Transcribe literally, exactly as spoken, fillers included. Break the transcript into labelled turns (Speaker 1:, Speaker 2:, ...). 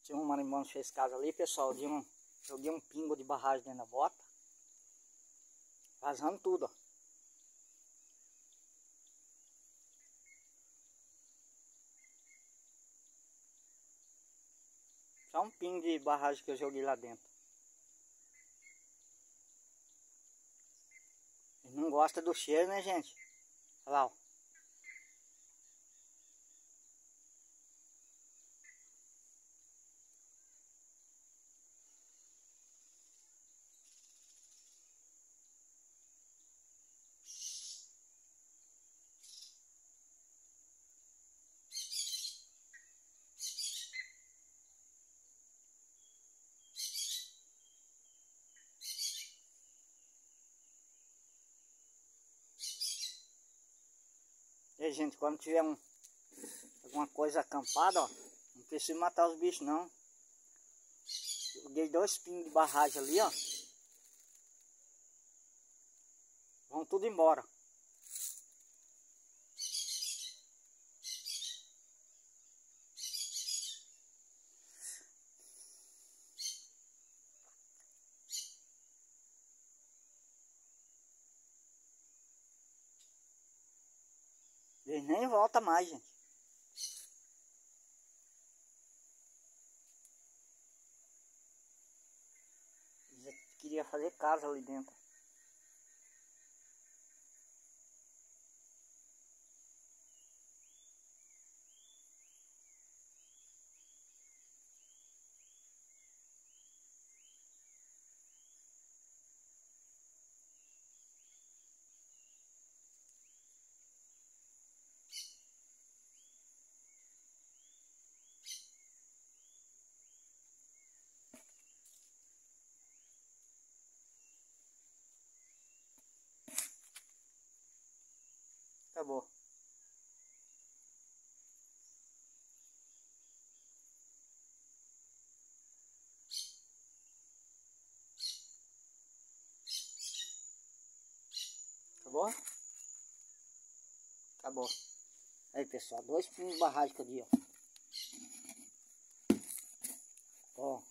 Speaker 1: Tinha um marimbondo que fez casa ali, pessoal. De um, joguei um pingo de barragem dentro da bota. Vazando tudo, ó. Só um pingo de barragem que eu joguei lá dentro. Ele não gosta do cheiro, né, gente? Olha lá, ó. E aí, gente, quando tiver um, alguma coisa acampada, ó, não precisa matar os bichos, não. Joguei dois pingos de barragem ali, ó. Vão tudo embora. Eles nem voltam mais, gente. Eles queriam fazer casa ali dentro. Acabou. Acabou? Acabou. Aí, pessoal, dois pingos de barragem que eu dei, ó. Ó.